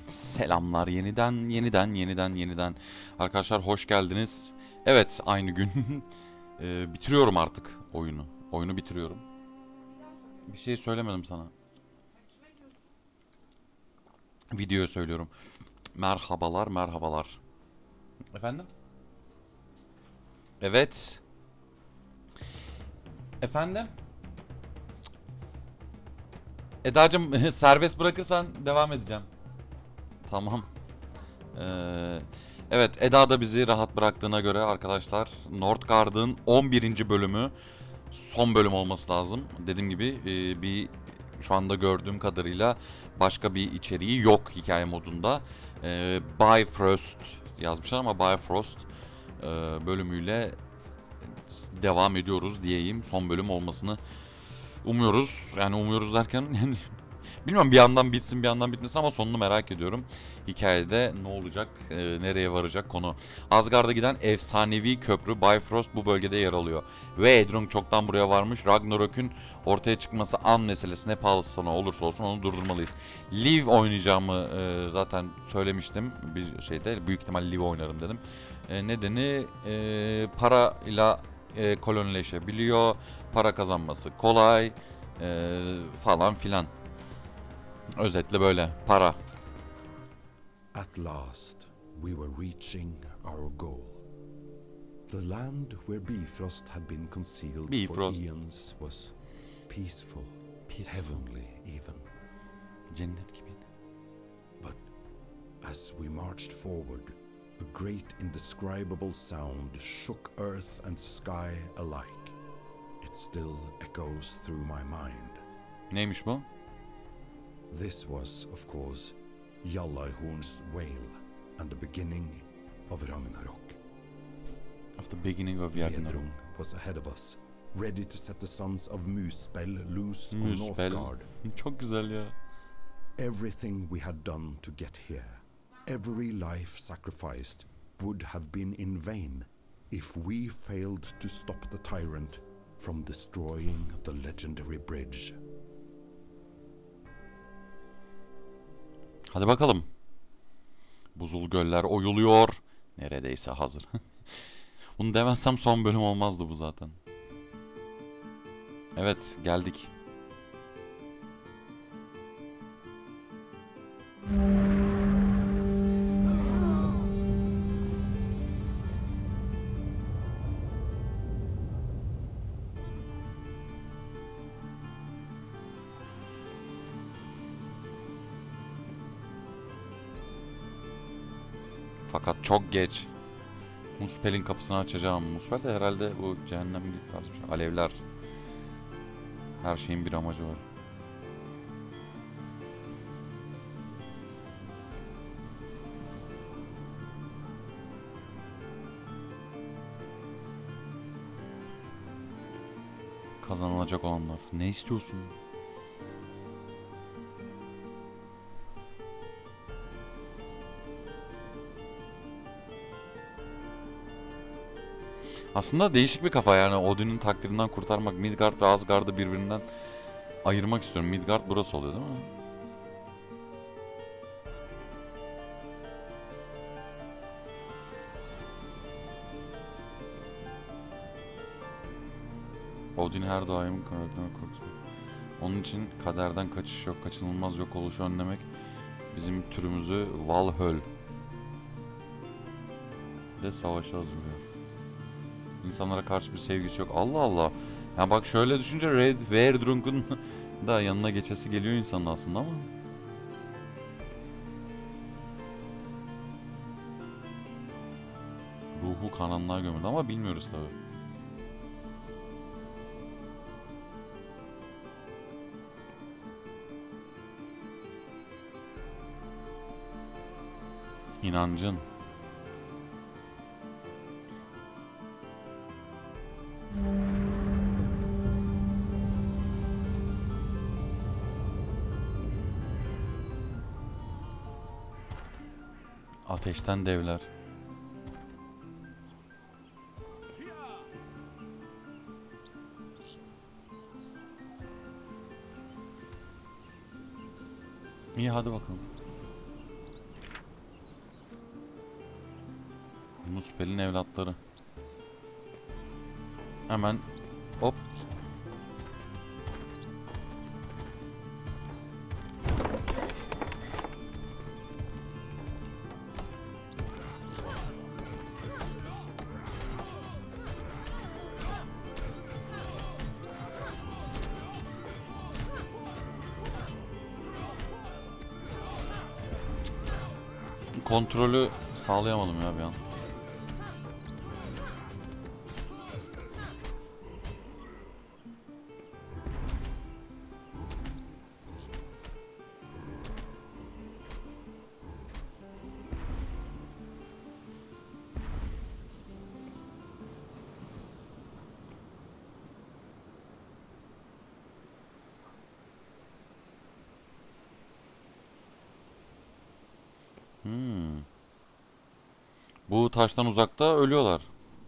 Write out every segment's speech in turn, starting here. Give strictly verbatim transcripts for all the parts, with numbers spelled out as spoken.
Selamlar yeniden, yeniden, yeniden, yeniden. Arkadaşlar hoş geldiniz. Evet, aynı gün Ee, bitiriyorum artık oyunu. Oyunu bitiriyorum. Bir şey söylemedim sana. Videoya söylüyorum. Merhabalar, merhabalar. Efendim? Evet. Efendim? Edacığım serbest bırakırsan devam edeceğim. Tamam. Ee, evet, Eda da bizi rahat bıraktığına göre arkadaşlar Northgard'ın on birinci bölümü son bölüm olması lazım. Dediğim gibi e, bir şu anda gördüğüm kadarıyla başka bir içeriği yok hikaye modunda. E, Bifrost yazmışlar ama Bifrost e, bölümüyle devam ediyoruz diyeyim. Son bölüm olmasını umuyoruz. Yani umuyoruz derken yani bilmiyorum, bir yandan bitsin bir yandan bitmesin ama sonunu merak ediyorum. Hikayede ne olacak, e, nereye varacak konu. Asgard'a giden efsanevi köprü Bifrost bu bölgede yer alıyor. Ve Edrung çoktan buraya varmış. Ragnarok'un ortaya çıkması an meselesi, ne pahalısı sana olursa olsun onu durdurmalıyız. Liv oynayacağımı e, zaten söylemiştim. Bir şeyde büyük ihtimal Liv oynarım dedim. E, nedeni e, parayla e, kolonileşebiliyor. Para kazanması kolay e, falan filan. Özetle böyle. Para. At last, we were reaching our goal. The land where Bifrost had been concealed Bifrost. for eons was peaceful, Peaceful. heavenly even. Cennet gibiydi. But as we marched forward, a great indescribable sound shook earth and sky alike. It still echoes through my mind. Neymiş bu? This was, of course, Gjallarhorn's wail and the beginning of Ragnarok. Of the beginning of Ragnarok. Vedrung was ahead of us, ready to set the sons of Muspel loose on Muspel. Northgard. Çok güzel ya. Everything we had done to get here, every life sacrificed, would have been in vain if we failed to stop the tyrant from destroying the legendary bridge. Hadi bakalım. Buzul göller oyuluyor. Neredeyse hazır. Bunu demezsem son bölüm olmazdı bu zaten. Evet, geldik. Fakat çok geç. Muspel'in kapısını açacağım. Muspel de herhalde bu cehennemlik tarzı bir şey. Alevler. Her şeyin bir amacı var. Kazanılacak olanlar. Ne istiyorsun? Aslında değişik bir kafa yani. Odin'in takdirinden kurtarmak, Midgard ve Asgard'ı birbirinden ayırmak istiyorum. Midgard burası oluyor değil mi? Odin her daim karakterine korkusu. Onun için kaderden kaçış yok, kaçınılmaz yok oluşu önlemek bizim türümüzü Valhöl de savaşa hazırlıyor. İnsanlara karşı bir sevgisi yok. Allah Allah. Ya bak şöyle düşünce Red Verdrunk'un da yanına geçesi geliyor insanın aslında ama. Ruhu kananlığa gömüldü ama bilmiyoruz tabii. İnancın. Ateşten devler. İyi hadi bakalım. Muspel'in evlatları. Hemen hop. Kontrolü sağlayamadım ya bir an. Hmm. Bu taştan uzakta ölüyorlar.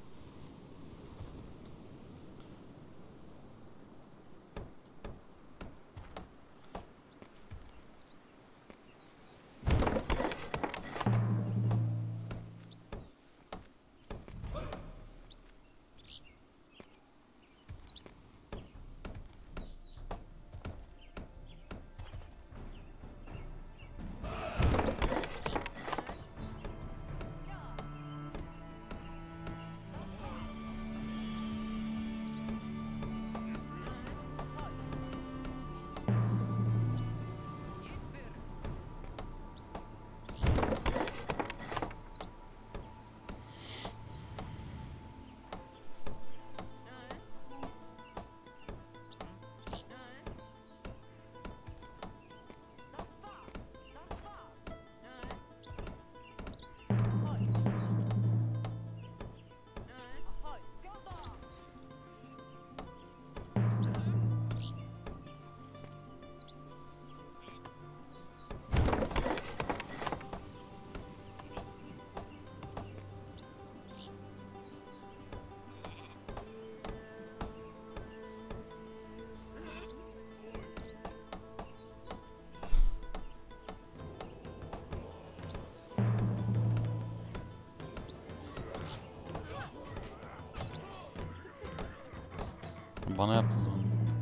Bana yaptı sanırım.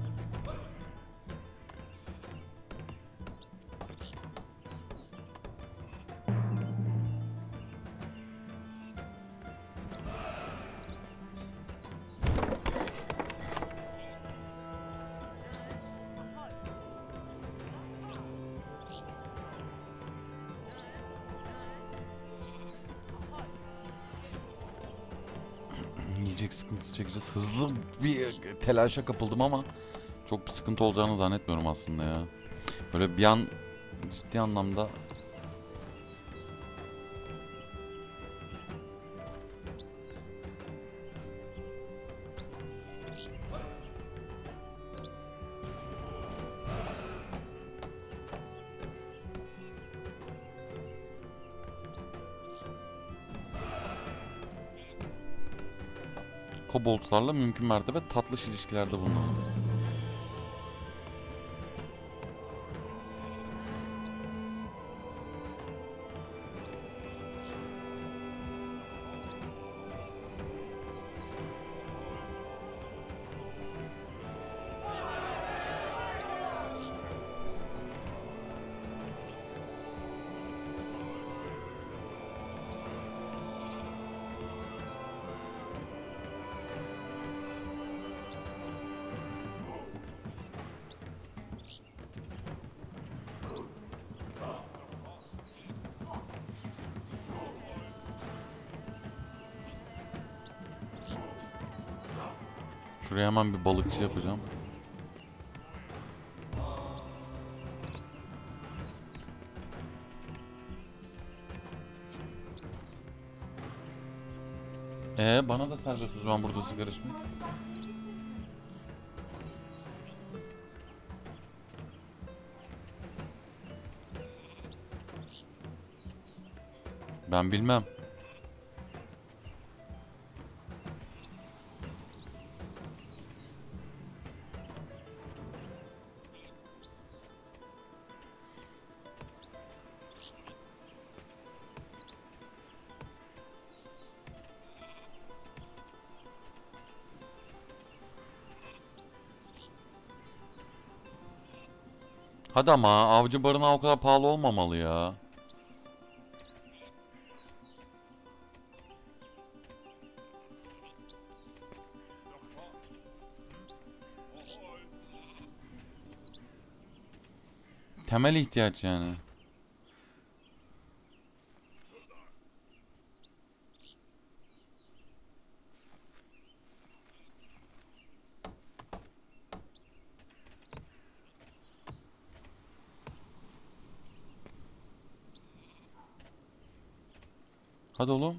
Yiyecek sıkıntısı çekeceğiz. Hızlı bir telaşa kapıldım ama çok bir sıkıntı olacağını zannetmiyorum aslında ya. Böyle bir an ciddi anlamda koboltlarla mümkün mertebe tatlış ilişkilerde bulunalım. Şuraya hemen bir balıkçı yapacağım. Ee bana da serbest o zaman burada sigara içmek. Ben bilmem. Hadi ama avcı barınağı o kadar pahalı olmamalı ya. Temel ihtiyaç yani. Hadi oğlum.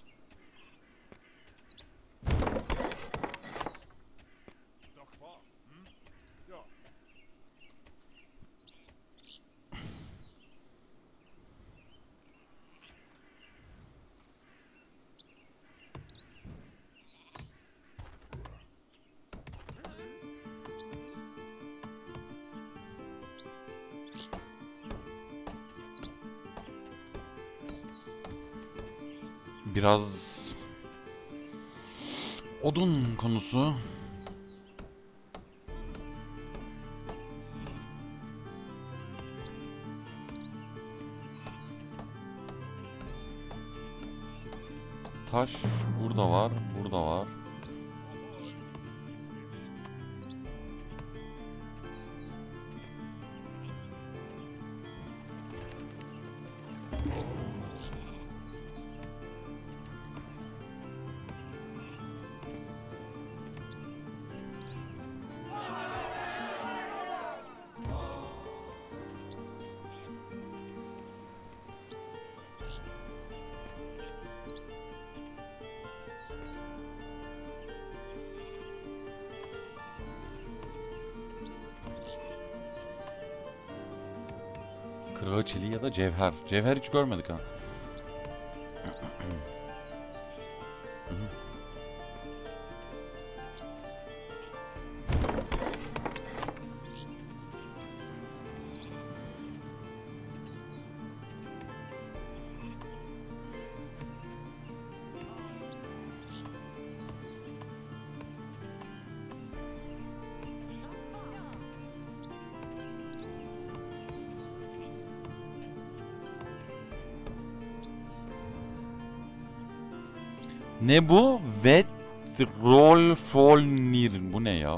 Biraz odun konusu. Taş burada var, burada var. Kırığı çeli ya da cevher. Cevher hiç görmedik ha. Ne bu? Vetrolfolnir. Bu ne ya?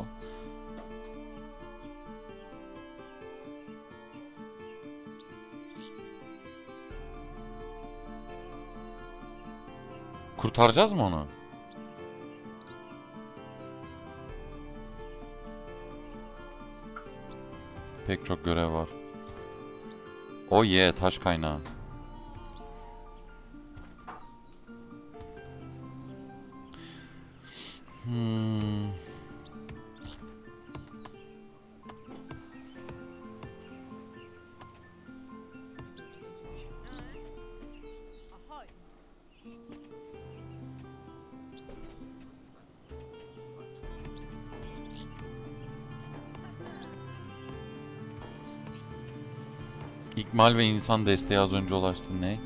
Kurtaracağız mı onu? Pek çok görev var. O oh ye yeah, taş kaynağı. Hmm. İkmal ve insan desteği az önce ulaştı. Ne?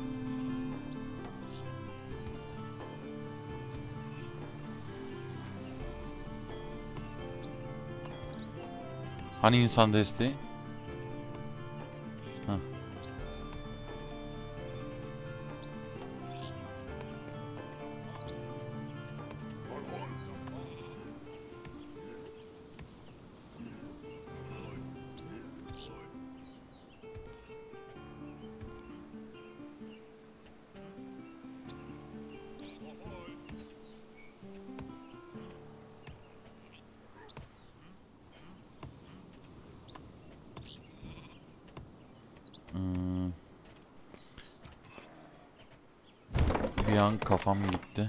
Hani insan desteği? Heh. Hmm. Bir an kafam gitti.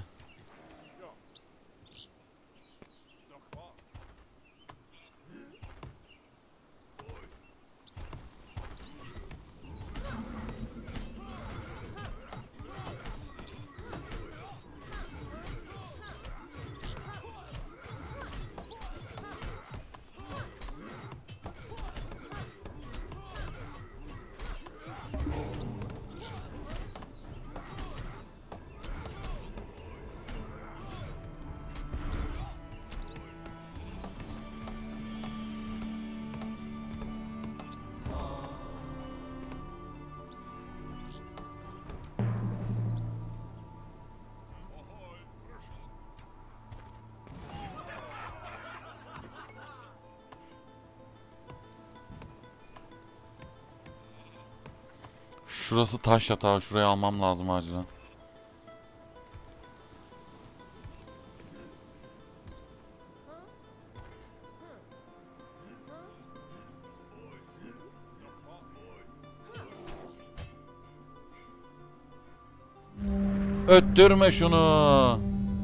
Şurası taş yatağı. Şurayı almam lazım acilen. Öttürme şunu.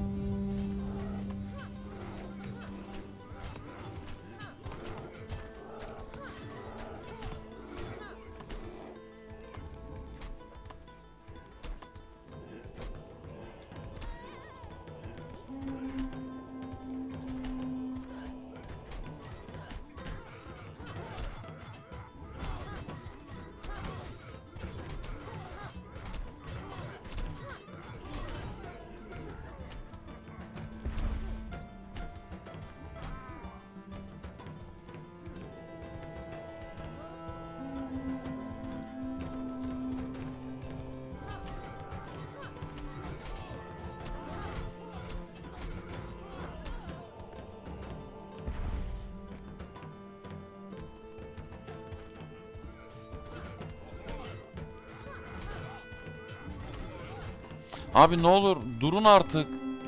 Abi ne olur durun artık.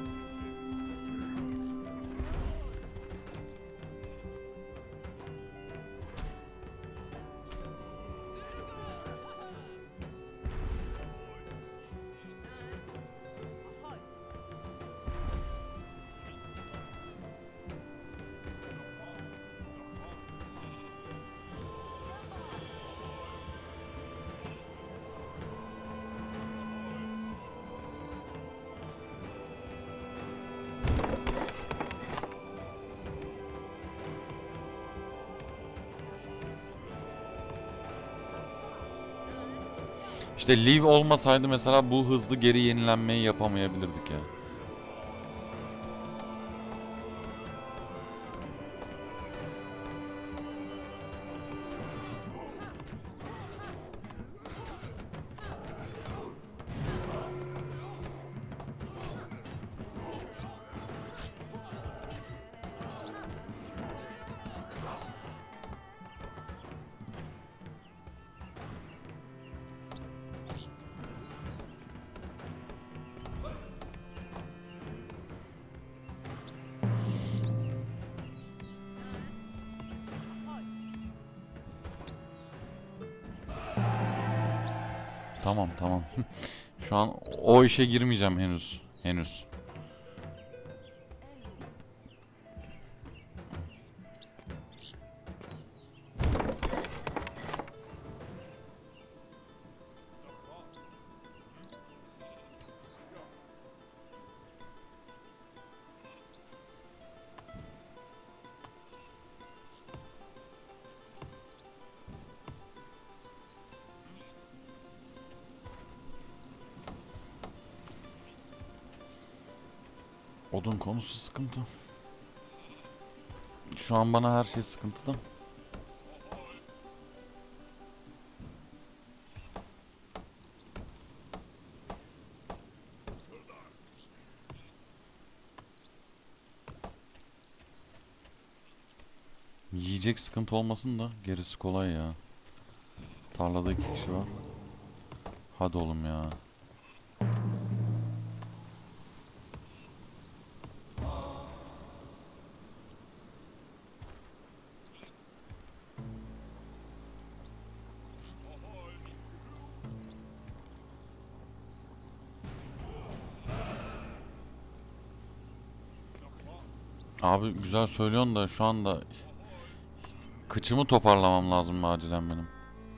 İşte Liv olmasaydı mesela bu hızlı geri yenilenmeyi yapamayabilirdik ya. Tamam tamam. Şu an o işe girmeyeceğim henüz. Henüz. Odun konusu sıkıntı. Şu an bana her şey sıkıntı da. Yiyecek sıkıntı olmasın da gerisi kolay ya. Tarlada iki kişi var. Hadi oğlum ya. Abi güzel söylüyorsun da şu anda kıçımı toparlamam lazım acilen benim.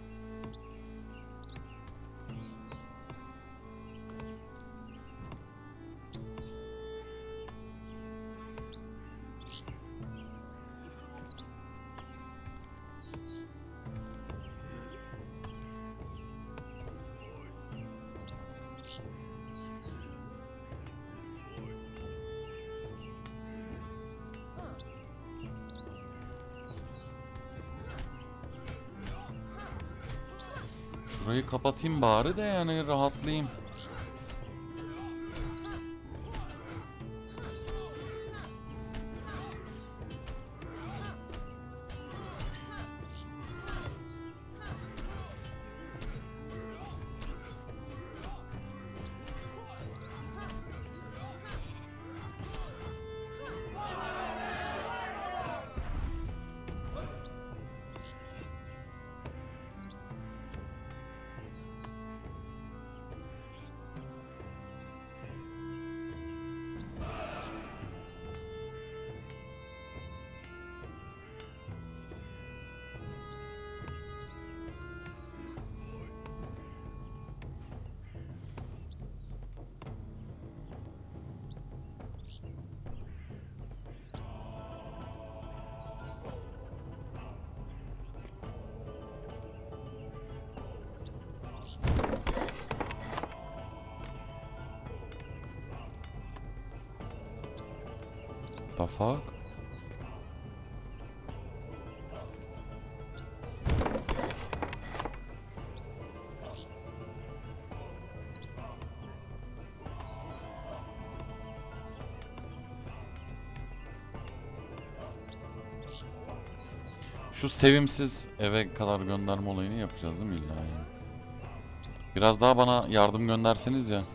Şurayı kapatayım bari de yani rahatlayayım. The fuck? Şu sevimsiz eve kadar gönderme olayını yapacağız değil mi illa yani? Biraz daha bana yardım gönderseniz ya.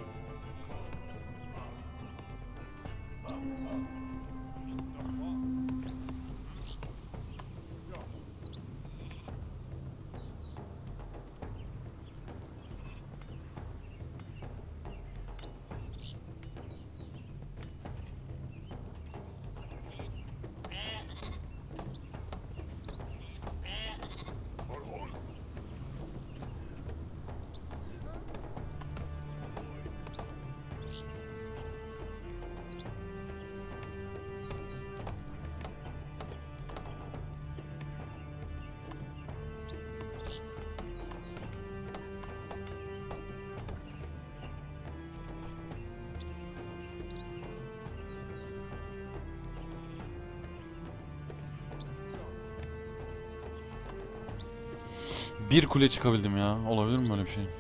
Bir kule çıkabildim ya. Olabilir mi böyle bir şey?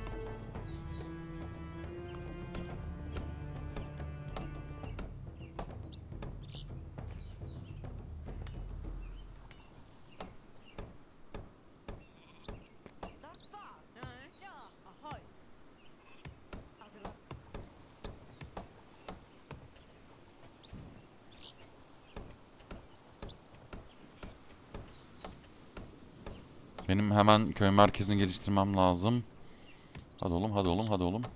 Benim hemen köy merkezini geliştirmem lazım. Hadi oğlum, hadi oğlum, hadi oğlum.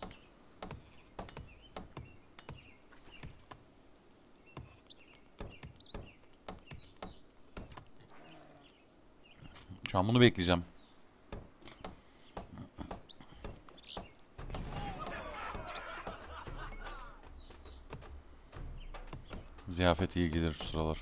Şu an bunu bekleyeceğim. Ziyafet iyi gelir şu sıralar.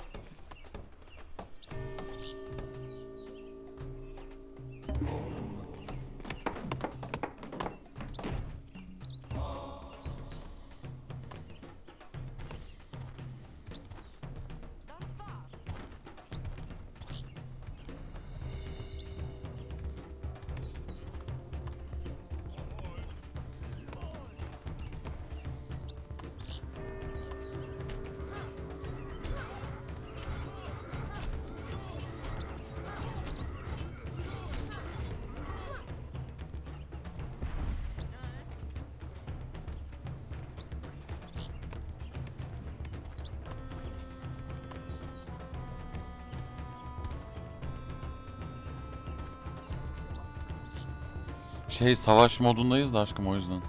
Şey, savaş modundayız da aşkım, o yüzden.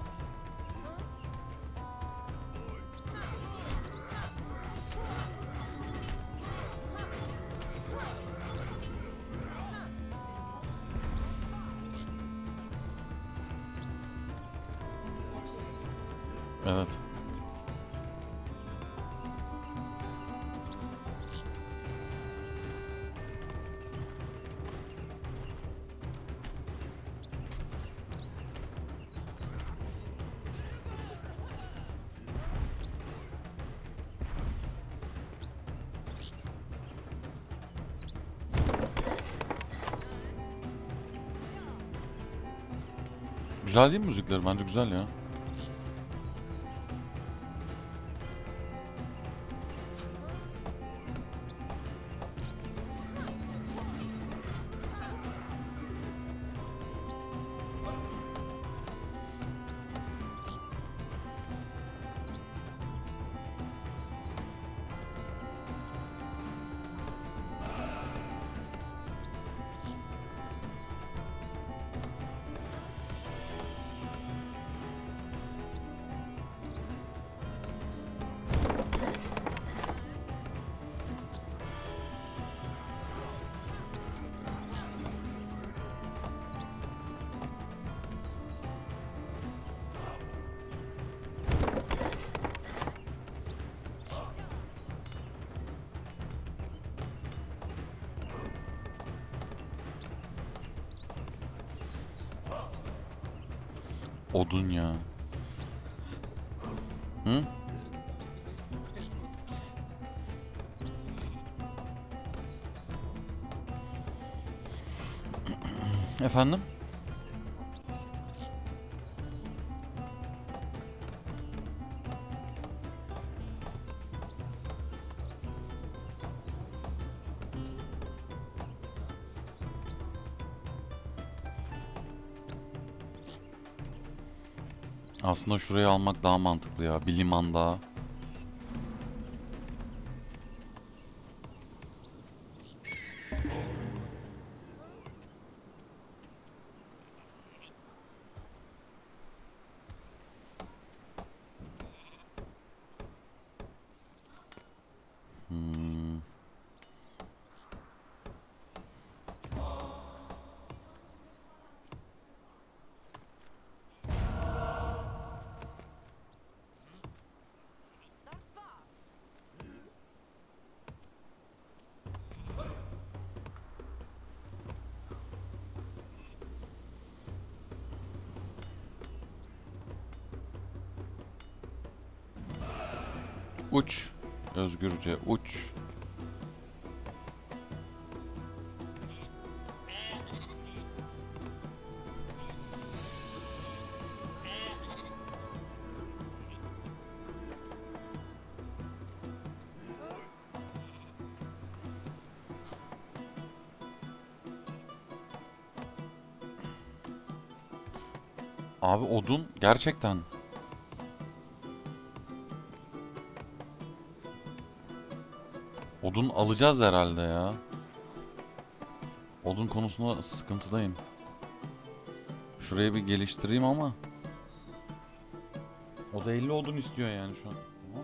Evet. Güzel değil mi müzikler? Bence güzel ya. Odun ya. Hı? Efendim? Aslında şurayı almak daha mantıklı ya. Bir liman daha. Hmm. Uç. Özgürce uç. Abi odun gerçekten. Odun alacağız herhalde ya. Odun konusunda sıkıntıdayım. Şurayı bir geliştireyim ama. O da elli odun istiyor yani şu an. Tamam.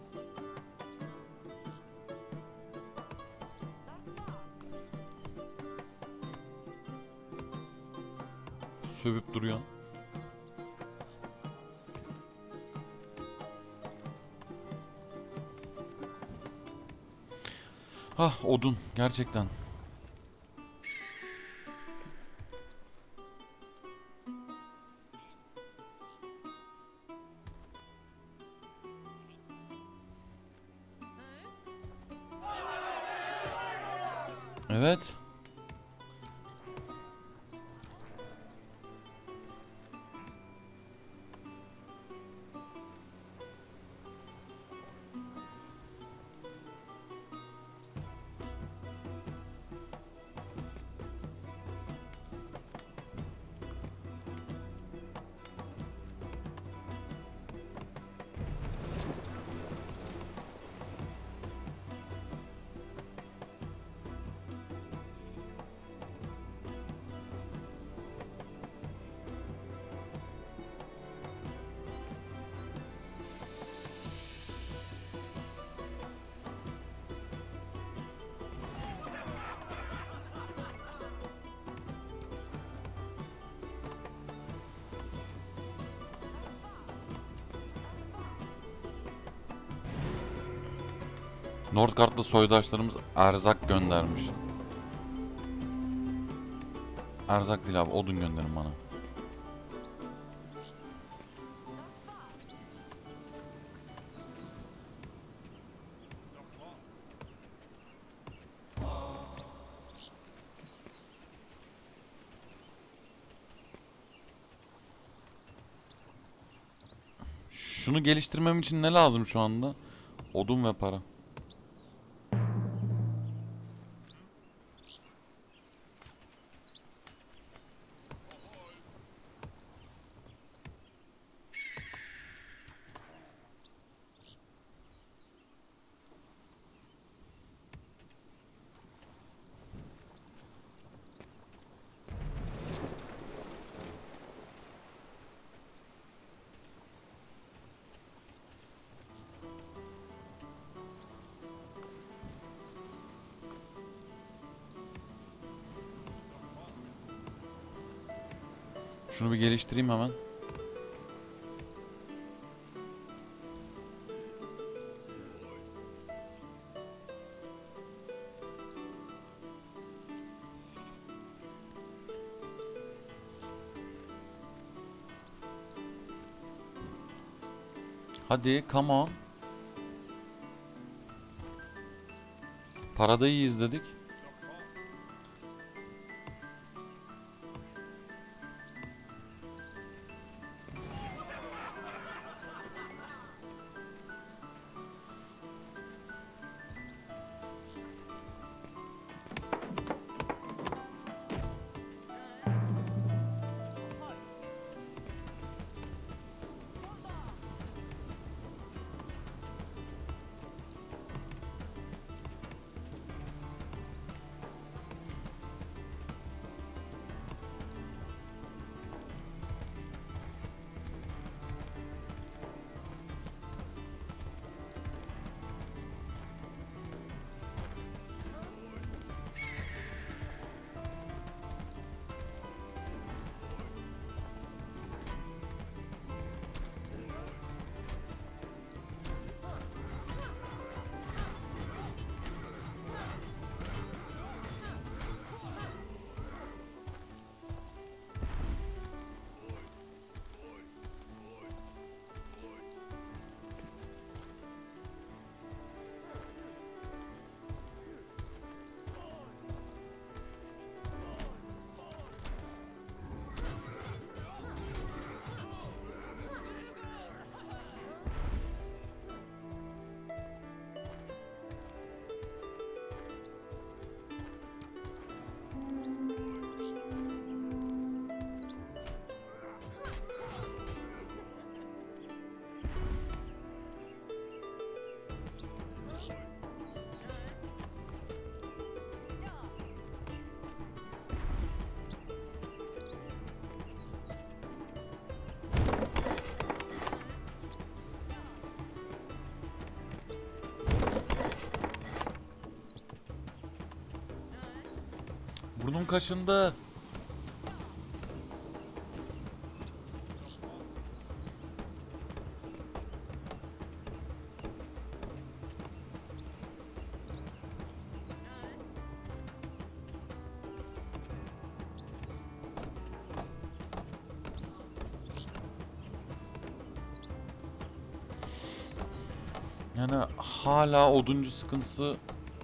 Sövüp duruyor. Hah, odun gerçekten. Evet. Nordgard'da soydaşlarımız erzak göndermiş. Erzak değil abi, odun gönderin bana. Şunu geliştirmem için ne lazım şu anda? Odun ve para. Şunu bir geliştireyim hemen. Hadi, come on. Parada iyi izledik. Odun kaşındı. Yani hala oduncu sıkıntısı.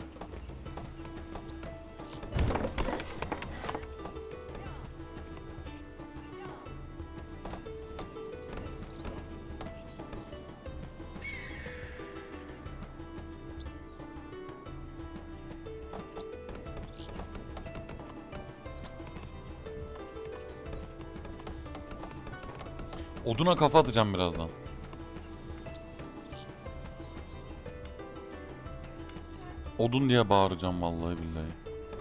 Oduna kafa atacağım birazdan. Odun diye bağıracağım vallahi billahi.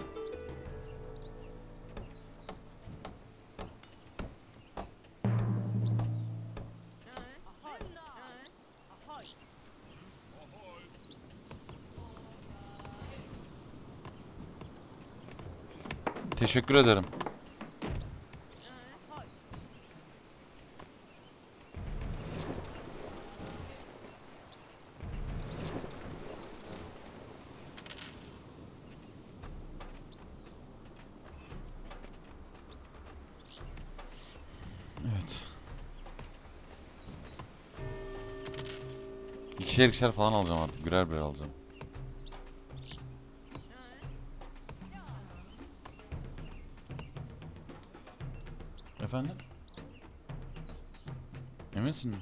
Teşekkür ederim. Evet. İkişer ikişer falan alacağım artık. Birer birer alacağım. Efendim? Eminsin mi?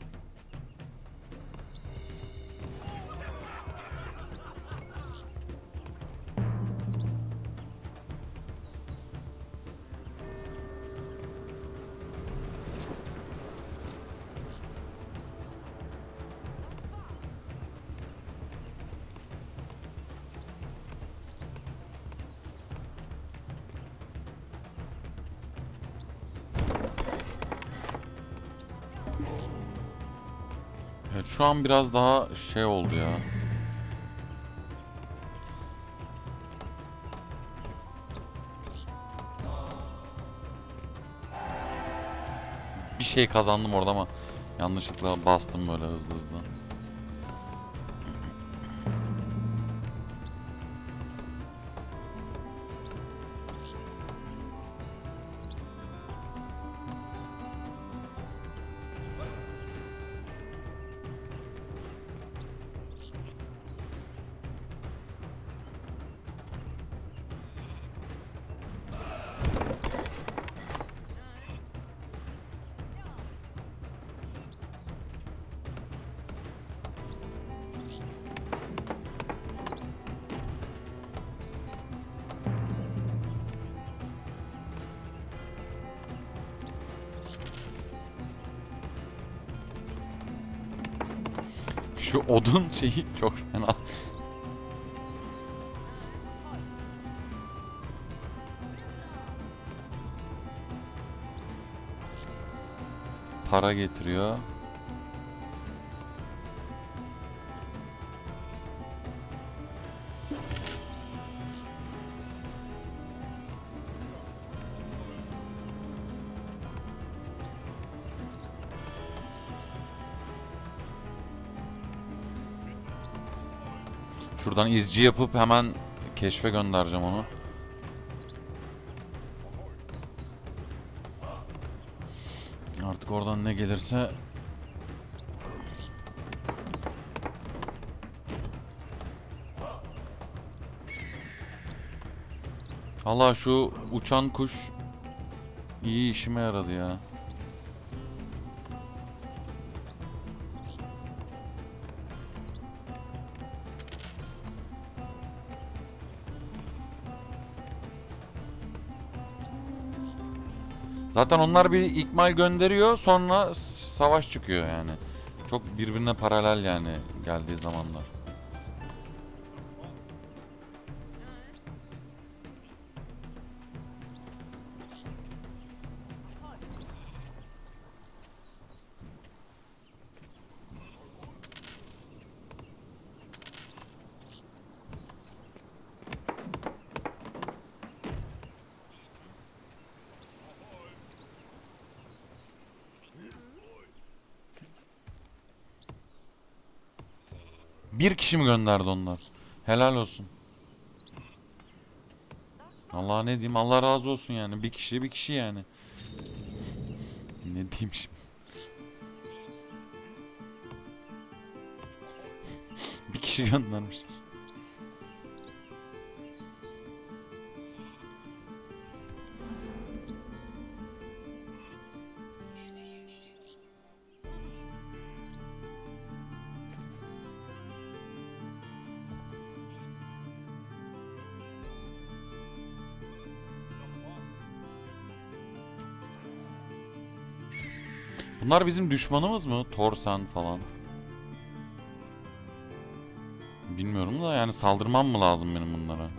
Evet, şu an biraz daha şey oldu ya. Bir şey kazandım orada ama yanlışlıkla bastım böyle hızlı hızlı. Şu odun şeyi çok fena. Para getiriyor. Şuradan izci yapıp hemen keşfe göndereceğim onu. Artık oradan ne gelirse. Allah, şu uçan kuş iyi işime yaradı ya. Zaten onlar bir ikmal gönderiyor, sonra savaş çıkıyor yani. Çok birbirine paralel yani geldiği zamanlar. Bir kişi mi gönderdi onlar? Helal olsun. Allah ne diyeyim, Allah razı olsun yani. Bir kişi bir kişi yani. Ne diyeyim şimdi? Bir kişi göndermişler. Bunlar bizim düşmanımız mı? Torsen falan. Bilmiyorum da yani saldırmam mı lazım benim bunlara?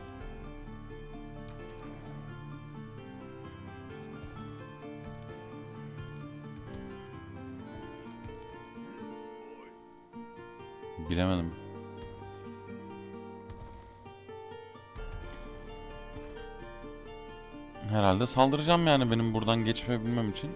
Bilemedim. Herhalde saldıracağım yani benim buradan geçmeyebilmem için.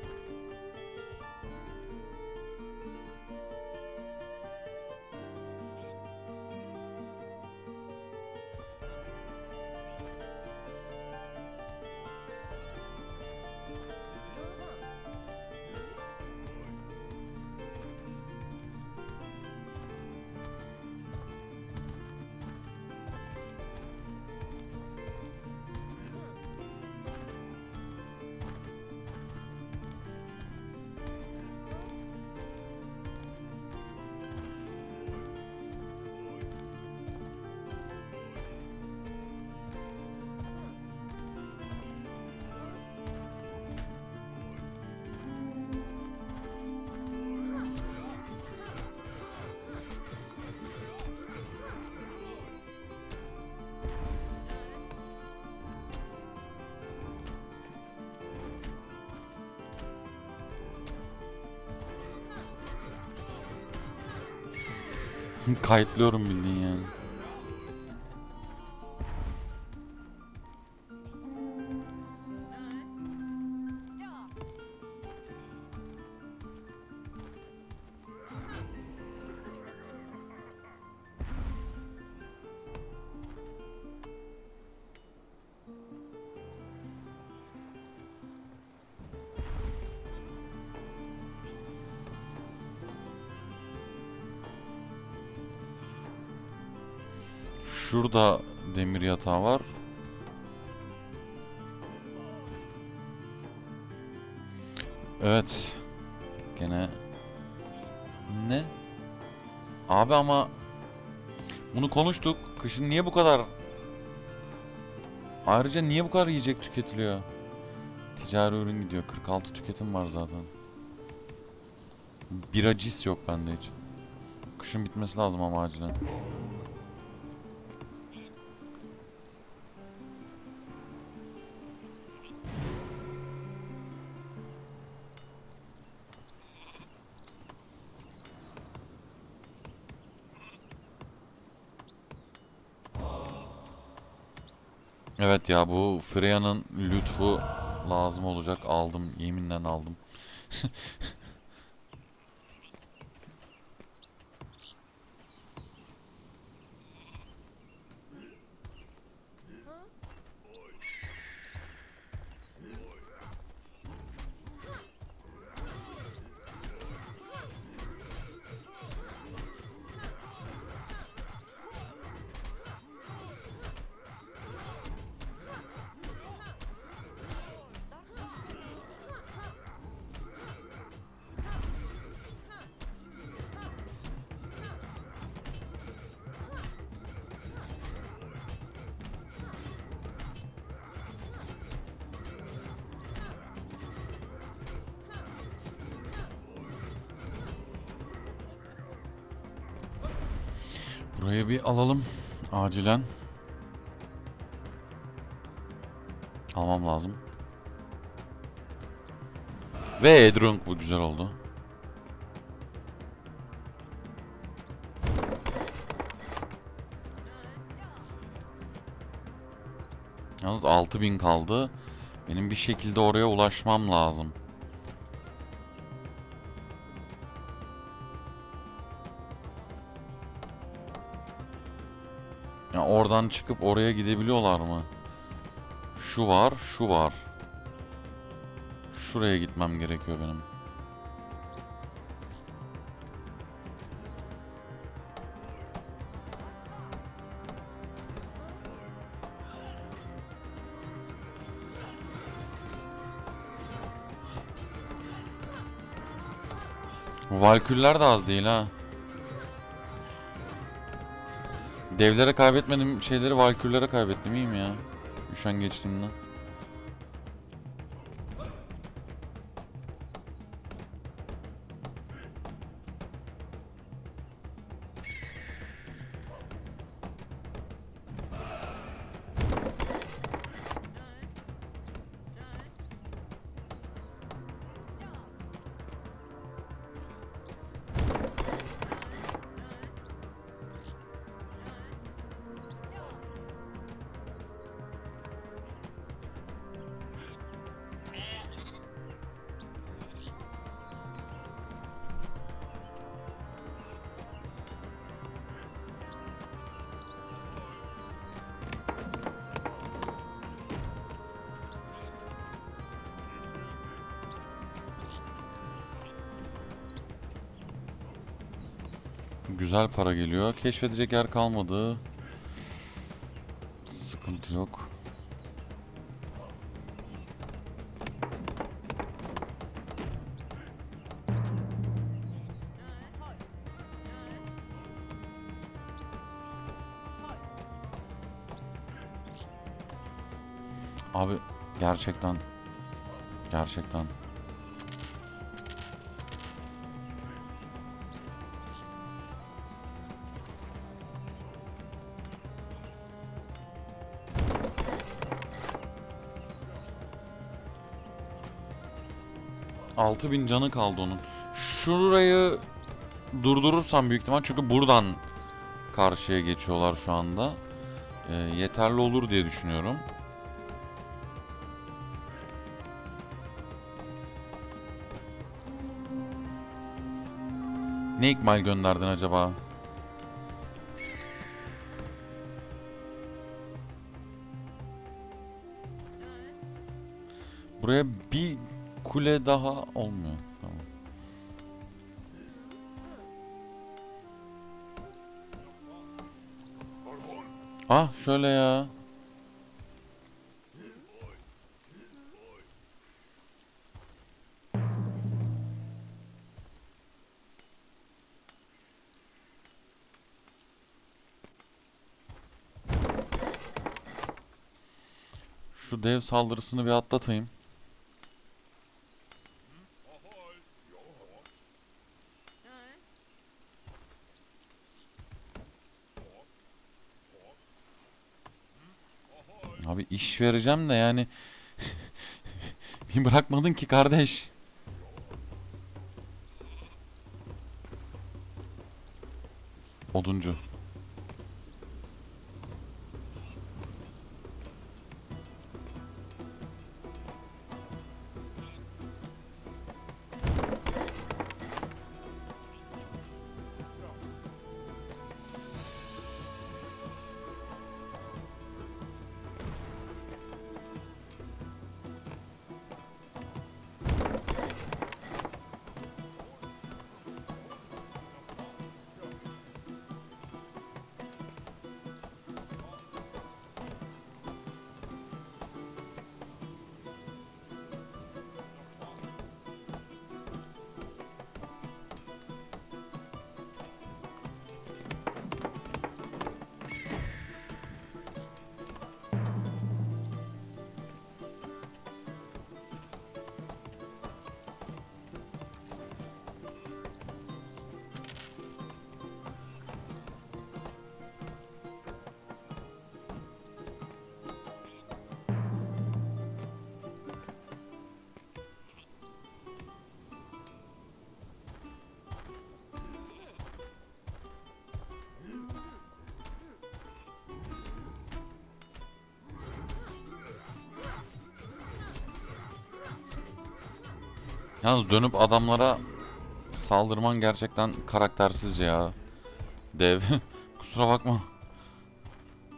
Kayıtlıyorum bildiğin yani. Şurada demir yatağı var. Evet. Gene ne? Abi ama bunu konuştuk. Kışın niye bu kadar? Ayrıca niye bu kadar yiyecek tüketiliyor? Ticari ürün gidiyor. kırk altı tüketim var zaten. Biracis yok bende hiç. Kışın bitmesi lazım ama acilen. Evet ya, bu Freya'nın lütfu lazım olacak. Aldım. Yeminle aldım. Burayı bir alalım. Acilen. Almam lazım. Ve Edrunk, bu güzel oldu. Yalnız altı bin kaldı. Benim bir şekilde oraya ulaşmam lazım. Ya oradan çıkıp oraya gidebiliyorlar mı? Şu var, şu var. Şuraya gitmem gerekiyor benim. Valküller de az değil ha. Devlere kaybetmedim şeyleri valkürlere kaybettim, iyi mi ya? Üşengeçliğimden. Güzel para geliyor. Keşfedecek yer kalmadı. Sıkıntı yok. Abi gerçekten gerçekten altı bin canı kaldı onun. Şurayı durdurursam büyük ihtimal, çünkü buradan karşıya geçiyorlar şu anda. E, yeterli olur diye düşünüyorum. Ne ikmal gönderdin acaba? Buraya bir kule daha olmuyor. Tamam. Ah şöyle ya. Şu dev saldırısını bir atlatayım. Abi iş vereceğim de yani bir bırakmadın ki kardeş. Oduncu. Yalnız dönüp adamlara saldırman gerçekten karaktersizce ya. Dev. Kusura bakma.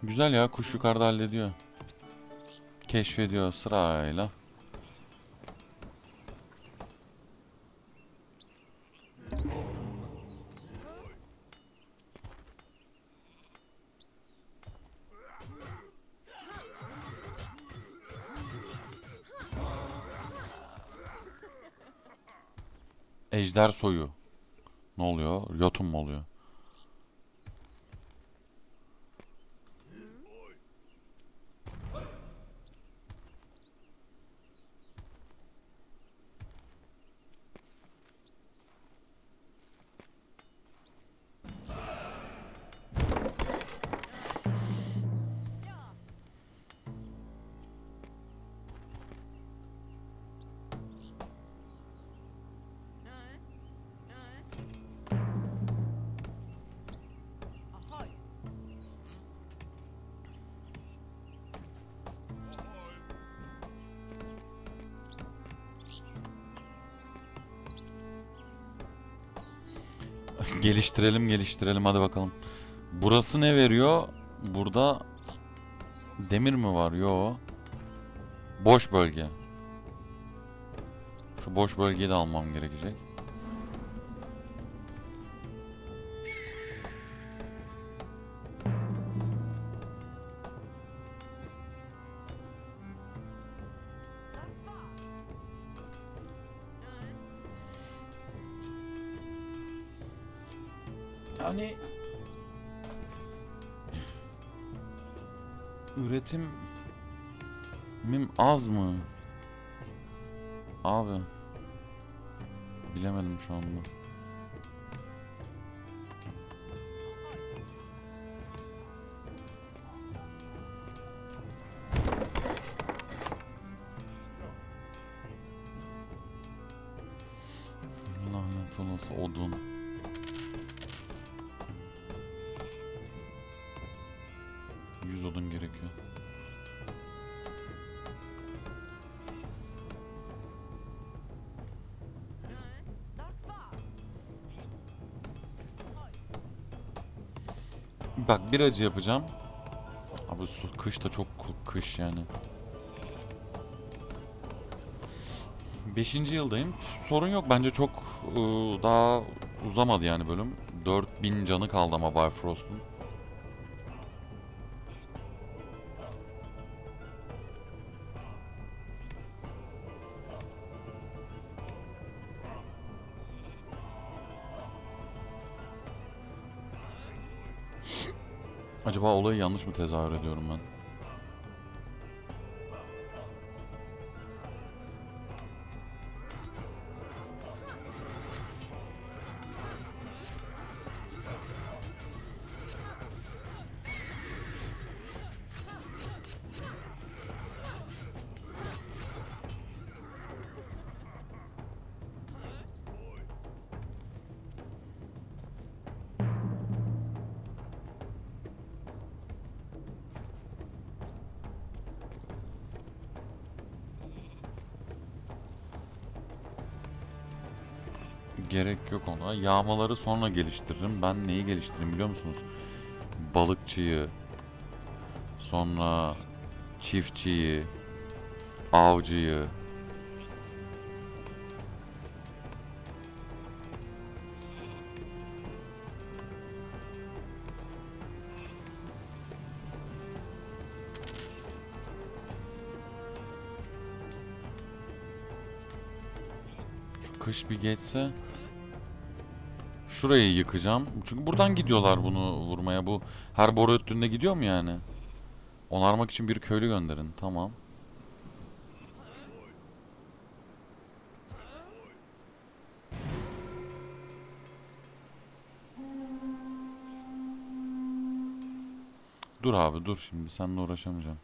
Güzel ya, kuş yukarıda hallediyor. Keşfediyor sırayla. Ejder soyu. Ne oluyor? Yotun mu oluyor? Geliştirelim geliştirelim hadi bakalım. Burası ne veriyor? Burada demir mi var? Yo. Boş bölge. Şu boş bölgeyi de almam gerekecek. Yani üretimim az mı? Abi bilemedim şu anda. Lanet olası odun. yüz odun gerekiyor. Bak bir acı yapacağım. Abi su, kış da çok kış yani. Beşinci yıldayım. Sorun yok bence çok ıı, daha uzamadı yani bölüm. dört bin canı kaldı ama Bifrost'un. Acaba olayı yanlış mı tezahür ediyorum ben? Gerek yok ona. Yağmaları sonra geliştiririm. Ben neyi geliştireyim biliyor musunuz? Balıkçıyı, sonra çiftçiyi, avcıyı. Şu kış bir geçse. Şurayı yıkacağım. Çünkü buradan gidiyorlar bunu vurmaya. Bu her boru öttüğünde gidiyor mu yani? Onarmak için bir köylü gönderin. Tamam. Dur abi dur şimdi seninle uğraşamayacağım.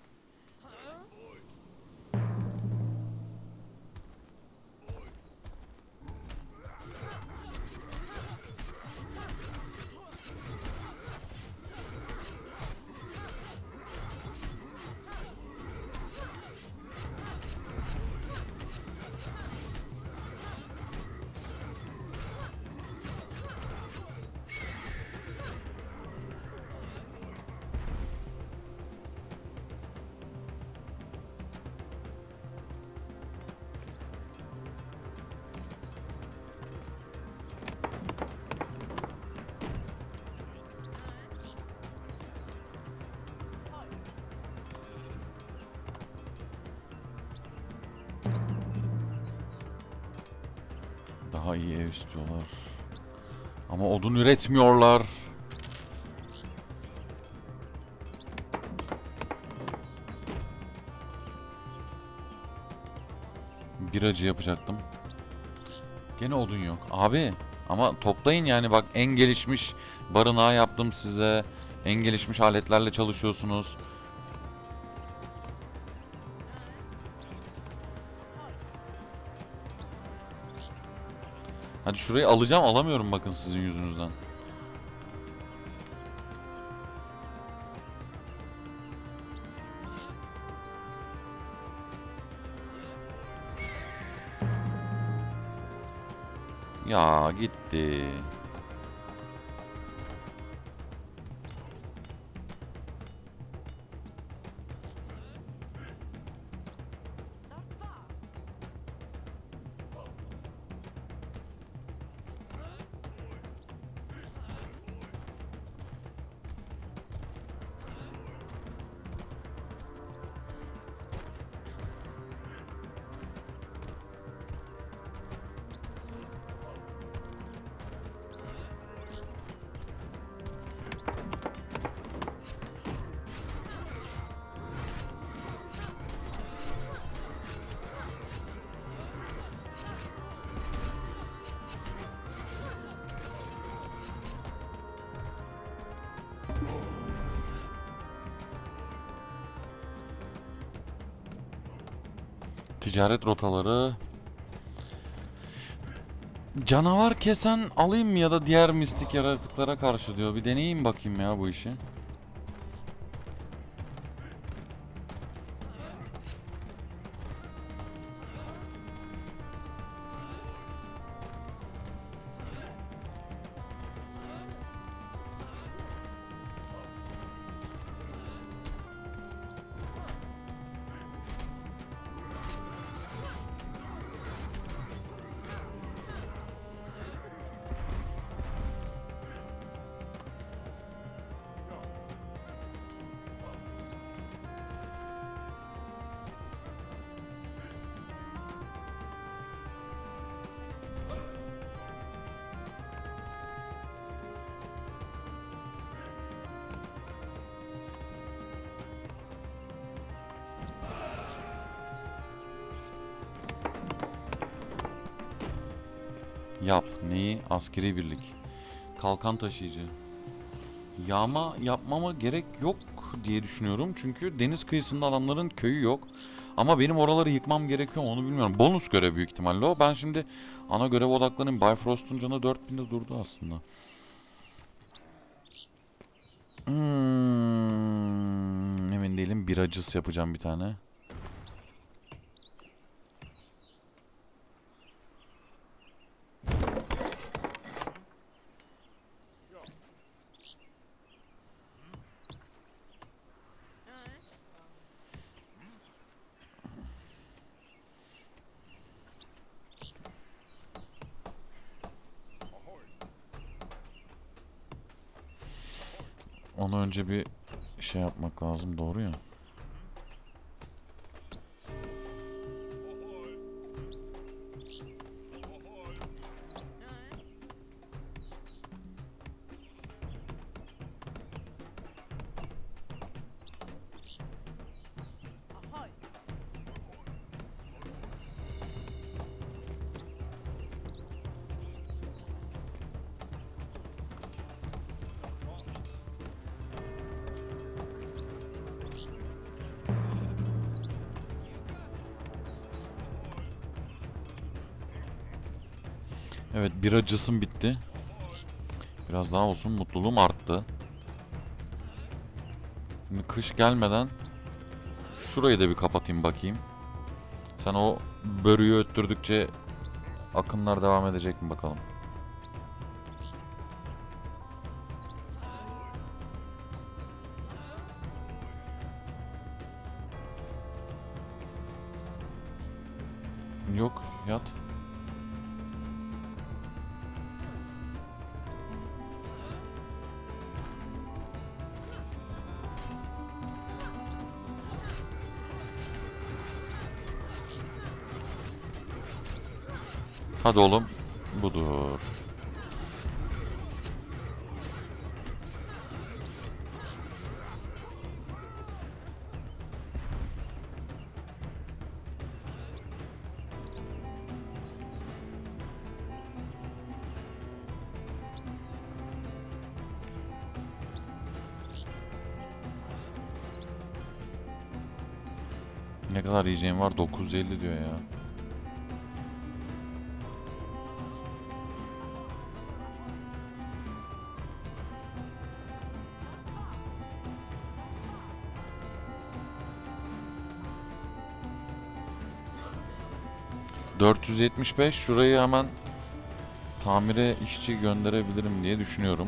Daha iyi ev istiyorlar. Ama odun üretmiyorlar. Biracı yapacaktım. Gene odun yok. Abi ama toplayın yani, bak en gelişmiş barınağı yaptım size. En gelişmiş aletlerle çalışıyorsunuz. Hadi şurayı alacağım, alamıyorum bakın sizin yüzünüzden. Ya gitti. Ticaret rotaları. Canavar kesen alayım mı ya da diğer mistik yaratıklara karşı diyor. Bir deneyeyim bakayım ya bu işi. Yap. Neyi? Askeri birlik. Kalkan taşıyıcı. Yağma yapmama gerek yok diye düşünüyorum. Çünkü deniz kıyısında adamların köyü yok. Ama benim oraları yıkmam gerekiyor, onu bilmiyorum. Bonus görev büyük ihtimalle o. Ben şimdi ana görev odaklanayım. Bifrost'un canı dört binde durdu aslında. Hmm, emin değilim. Biracıs yapacağım bir tane. Onu önce bir şey yapmak lazım, doğru ya. Evet, biracısım bitti. Biraz daha olsun, mutluluğum arttı. Şimdi kış gelmeden şurayı da bir kapatayım bakayım. Sen o börüyü öttürdükçe akınlar devam edecek mi bakalım. Yok, yat. Hadi oğlum. budur. Ne kadar yiyeceğim var? dokuz yüz elli diyor ya. dört yüz yetmiş beş, şurayı hemen tamire işçi gönderebilirim diye düşünüyorum.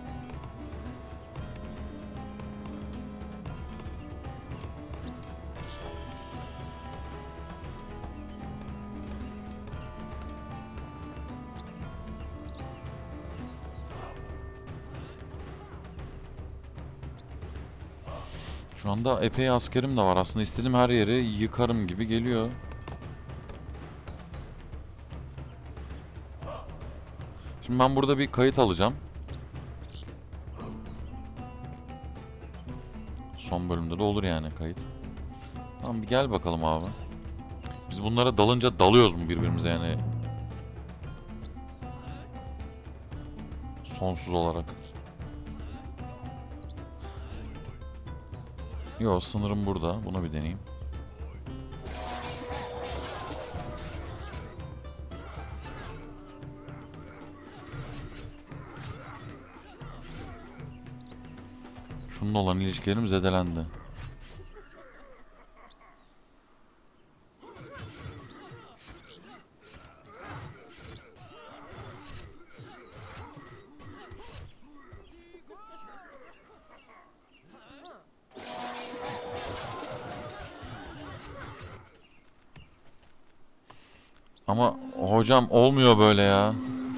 Şu anda epey askerim de var. Aslında istediğim her yeri yıkarım gibi geliyor. Şimdi ben burada bir kayıt alacağım. Son bölümde de olur yani kayıt. Tamam, bir gel bakalım abi. Biz bunlara dalınca dalıyoruz mu birbirimize yani? Sonsuz olarak. Yo, sınırım burada. Bunu bir deneyeyim. Şununla olan ilişkilerim zedelendi. Ama hocam olmuyor böyle ya.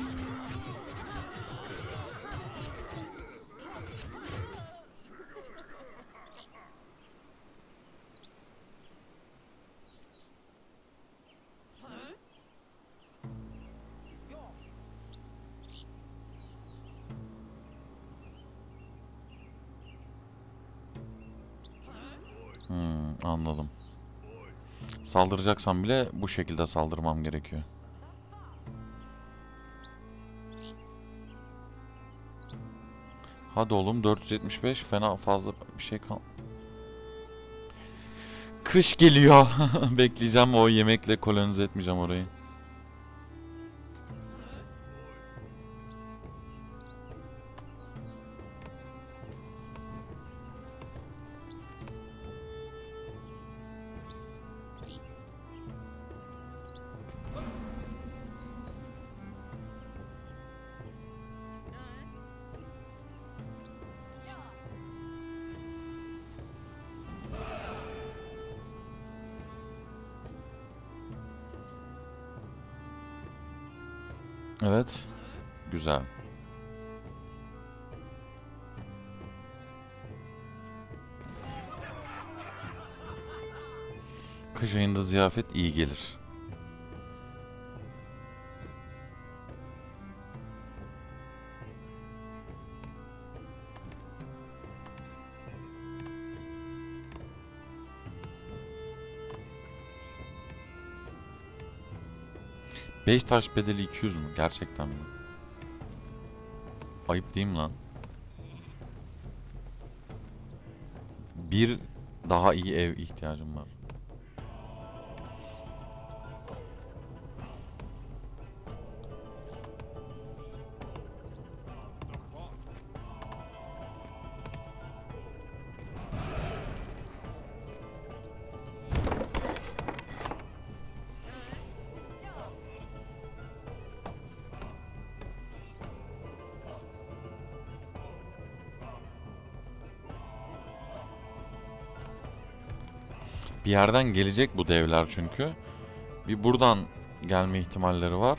Hmm, anladım. Saldıracaksam bile bu şekilde saldırmam gerekiyor. Hadi oğlum, dört yüz yetmiş beş, fena fazla bir şey kal. Kış geliyor. Bekleyeceğim, o yemekle kolonize etmeyeceğim orayı. Evet. Güzel. Kış ayında ziyafet iyi gelir. beş taş bedeli iki yüz mü? Gerçekten mi? Ayıp değil mi lan? Bir daha iyi ev ihtiyacım var. Bir yerden gelecek bu devler çünkü. Bir buradan gelme ihtimalleri var.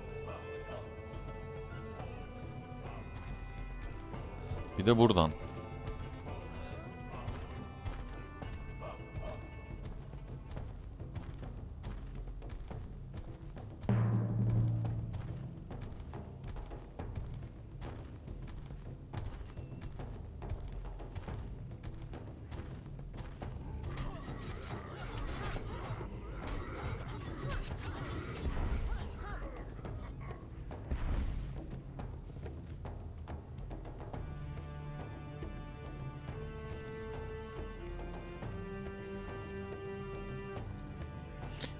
Bir de buradan.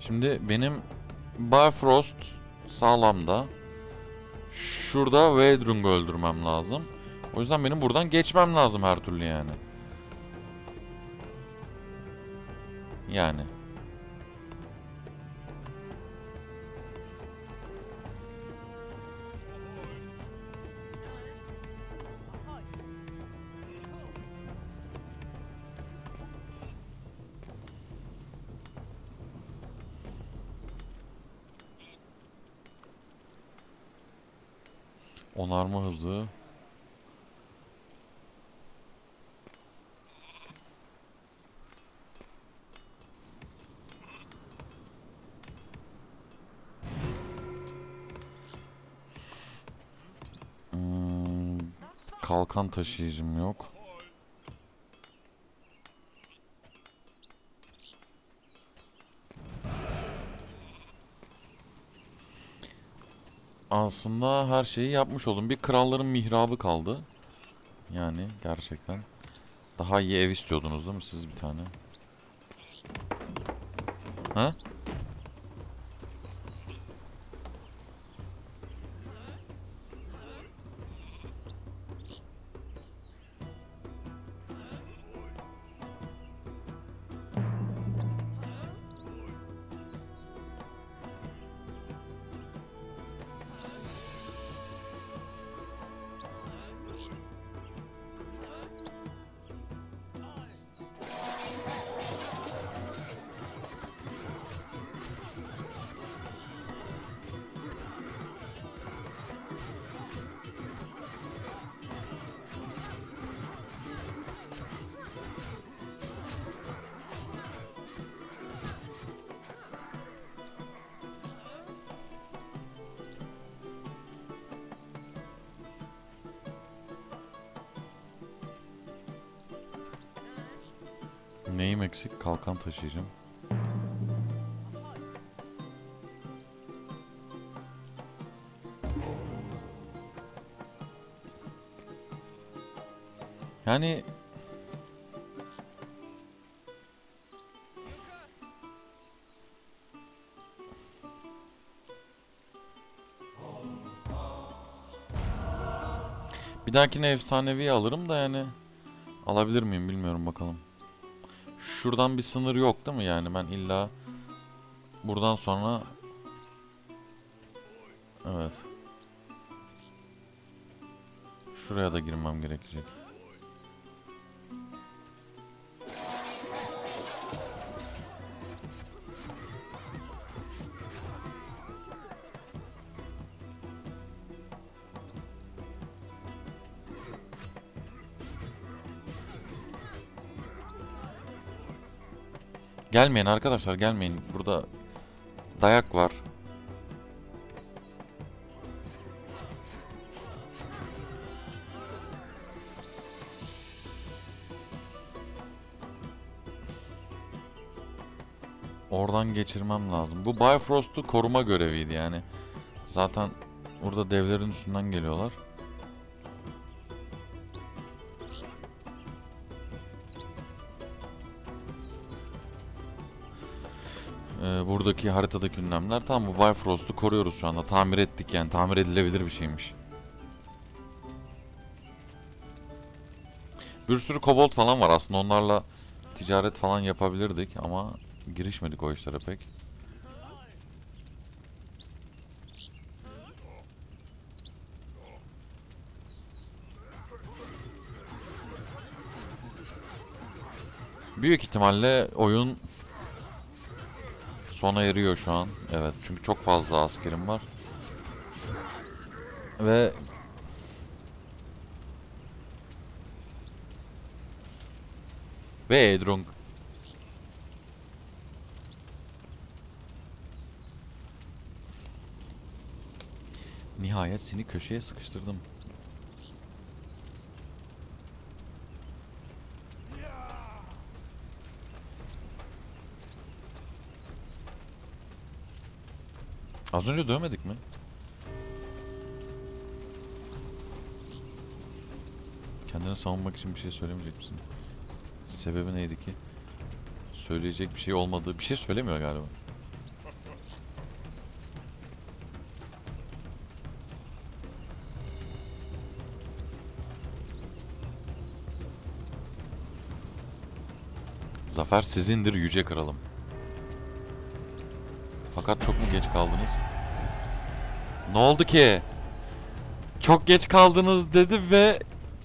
Şimdi benim Bifrost sağlamda. Şurada Veidrung'u öldürmem lazım. O yüzden benim buradan geçmem lazım her türlü yani. Yani. Onarma hızı. Hmm, kalkan taşıyıcım yok. Aslında her şeyi yapmış oldum. Bir kralların mihrabı kaldı. Yani gerçekten. Daha iyi ev istiyordunuz değil mi siz bir tane? Ha? Neyim eksik? Kalkan taşıyacağım. Yani bir dahakine efsanevi alırım da yani alabilir miyim bilmiyorum bakalım. Şuradan bir sınır yok değil mi yani ben illa buradan sonra evet. Şuraya da girmem gerekecek. Gelmeyin arkadaşlar gelmeyin. Burada dayak var. Oradan geçirmem lazım. Bu Bifrost'u koruma göreviydi yani. Zaten burada devlerin üstünden geliyorlar. Ee, buradaki haritadaki ünlemler. Tamam bu Bifrost'u koruyoruz şu anda. Tamir ettik yani. Tamir edilebilir bir şeymiş. Bir sürü kobold falan var aslında. Onlarla ticaret falan yapabilirdik ama girişmedik o işlere pek. Büyük ihtimalle oyun sona eriyor şu an. Evet çünkü çok fazla askerim var. Ve ve Edrung. Nihayet seni köşeye sıkıştırdım. Az önce dövmedik mi? Kendini savunmak için bir şey söylemeyecek misin? Sebebi neydi ki? Söyleyecek bir şey olmadığı... Bir şey söylemiyor galiba. Zafer sizindir yüce kralım. Fakat çok mu geç kaldınız? Ne oldu ki? Çok geç kaldınız dedi ve...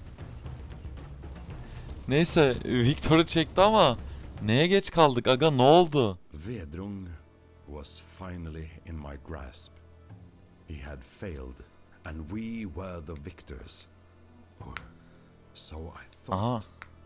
Neyse Victor'u çekti ama neye geç kaldık aga, ne oldu? Vedrung was finally in my grasp. He had failed and we were the victors. Or so I thought. Aha.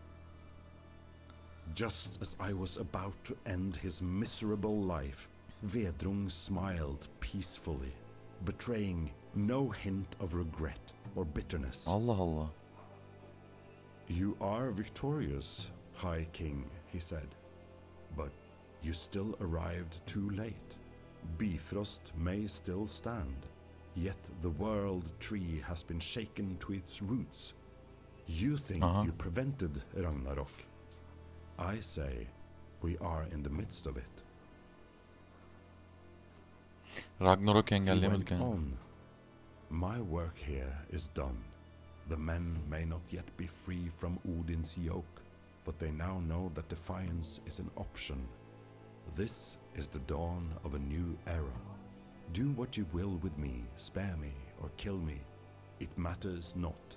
Just as I was about to end his miserable life, Vedrung smiled peacefully, betraying no hint of regret or bitterness. Allah Allah. You are victorious, High King, he said, but you still arrived too late. Bifrost may still stand, yet the world tree has been shaken to its roots. You think Uh-huh. you prevented Ragnarok. I say we are in the midst of it. Ragnarok He engelleyemedik went yani. on. My work here is done. The men may not yet be free from Odin's yoke, but they now know that defiance is an option. This is the dawn of a new era. Do what you will with me, spare me or kill me. It matters not.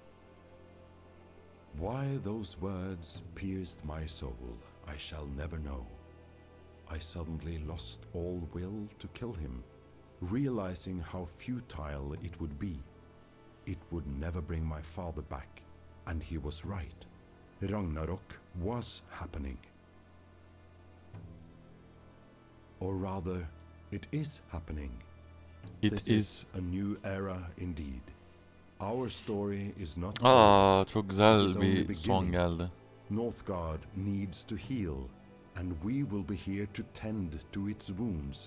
Why those words pierced my soul, I shall never know. I suddenly lost all will to kill him, realizing how futile it would be. It would never bring my father back, and he was right. Ragnarok was happening. Or rather, it is happening. It This is. a new era indeed. Our story is not Aa, çok It güzel is only bir son beginning. geldi. Northgard needs to heal, and we will be here to tend to its wounds.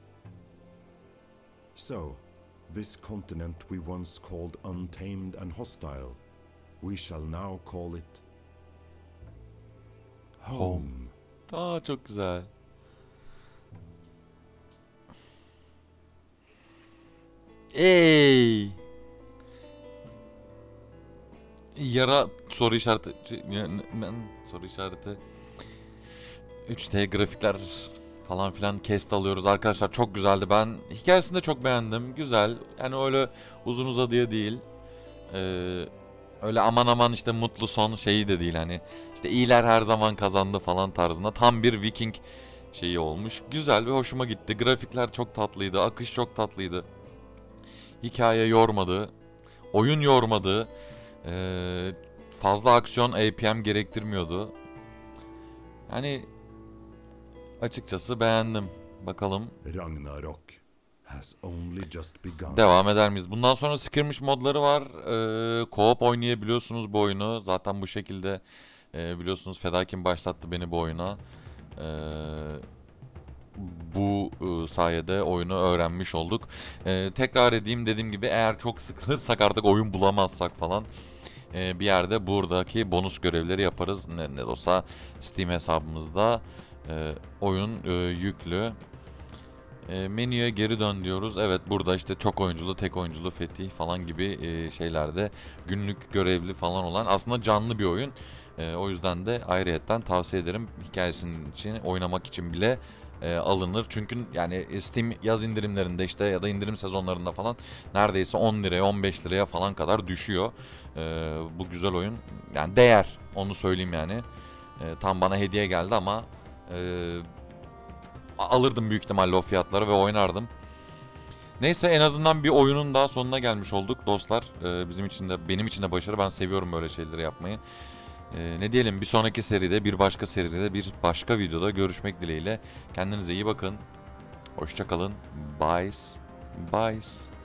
So, this continent we once called untamed and hostile, we shall now call it home. Aa, çok güzel. Ey! Yara soru işareti soru işareti üç D grafikler falan filan cast alıyoruz arkadaşlar, çok güzeldi. Ben hikayesini de çok beğendim. Güzel. Yani öyle uzun uzadıya değil. Ee, öyle aman aman işte mutlu son şeyi de değil, hani işte iyiler her zaman kazandı falan tarzında. Tam bir Viking şeyi olmuş. Güzel ve hoşuma gitti. Grafikler çok tatlıydı. Akış çok tatlıydı. Hikaye yormadı. Oyun yormadı. Ee, fazla aksiyon A P M gerektirmiyordu. Yani açıkçası beğendim. Bakalım Ragnarok has only just begun. devam eder miyiz? Bundan sonra skirmish modları var. Ee, co-op oynayabiliyorsunuz bu oyunu. Zaten bu şekilde e, biliyorsunuz Fedakin başlattı beni bu oyuna. Ee, bu e, sayede oyunu öğrenmiş olduk. Ee, tekrar edeyim, dediğim gibi eğer çok sıkılırsak, artık oyun bulamazsak falan e, bir yerde buradaki bonus görevleri yaparız. Ne, ne de olsa Steam hesabımızda e, oyun e, yüklü. E, menüye geri dön diyoruz. Evet, burada işte çok oyunculu, tek oyunculu, fetih falan gibi e, şeylerde günlük görevli falan olan aslında canlı bir oyun. E, o yüzden de ayrıyetten tavsiye ederim. Hikayesinin için oynamak için bile e, alınır. Çünkü yani Steam yaz indirimlerinde işte ya da indirim sezonlarında falan neredeyse on liraya on beş liraya falan kadar düşüyor. E, bu güzel oyun. Yani değer. Onu söyleyeyim yani. E, tam bana hediye geldi ama e, alırdım büyük ihtimalle o fiyatlara ve oynardım. Neyse, en azından bir oyunun daha sonuna gelmiş olduk dostlar. Ee, bizim için de, benim için de başarı. Ben seviyorum böyle şeyleri yapmayı. Ee, ne diyelim, bir sonraki seride, bir başka seride, bir başka videoda görüşmek dileğiyle. Kendinize iyi bakın. Hoşça kalın. Bye. Bye.